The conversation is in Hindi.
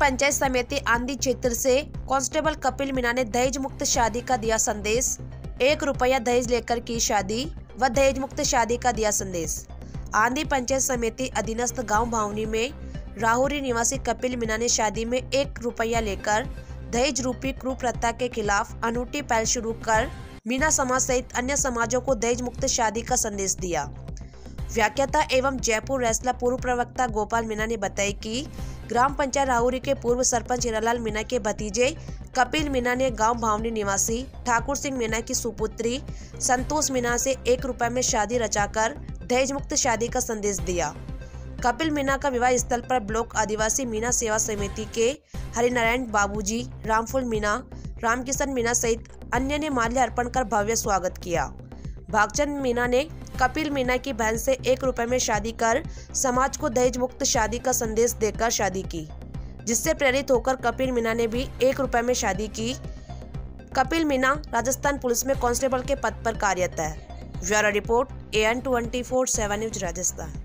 पंचायत समिति आंधी क्षेत्र से कांस्टेबल कपिल मीणा ने दहेज मुक्त शादी का दिया संदेश। 1 रुपया दहेज लेकर की शादी व दहेज मुक्त शादी का दिया संदेश। आंधी पंचायत समिति अधीनस्थ गांव भावनी में राहुरी निवासी कपिल मीणा ने शादी में 1 रुपया लेकर दहेज रूपी कुप्रथा के खिलाफ अनूठी पहल शुरू कर मीणा समाज सहित अन्य समाजों को दहेज मुक्त शादी का संदेश दिया। व्याख्याता एवं जयपुर रेसला पूर्व प्रवक्ता गोपाल मीणा ने बताया कि ग्राम पंचायत राहुरी के पूर्व सरपंच हीरालाल मीणा के भतीजे कपिल मीणा ने गांव भावनी निवासी ठाकुर सिंह मीणा की सुपुत्री संतोष मीणा से 1 रुपए में शादी रचाकर दहेज मुक्त शादी का संदेश दिया। कपिल मीणा का विवाह स्थल पर ब्लॉक आदिवासी मीणा सेवा समिति के हरिनारायण बाबूजी, रामफुल मीणा, रामकिशन मीणा सहित अन्य ने माल्य अर्पण कर भव्य स्वागत किया। भागचंद मीणा ने कपिल मीणा की बहन से 1 रुपए में शादी कर समाज को दहेज मुक्त शादी का संदेश देकर शादी की, जिससे प्रेरित होकर कपिल मीणा ने भी 1 रुपए में शादी की। कपिल मीणा राजस्थान पुलिस में कांस्टेबल के पद पर कार्यरत है। Bureau report AN24 7 news Rajasthan.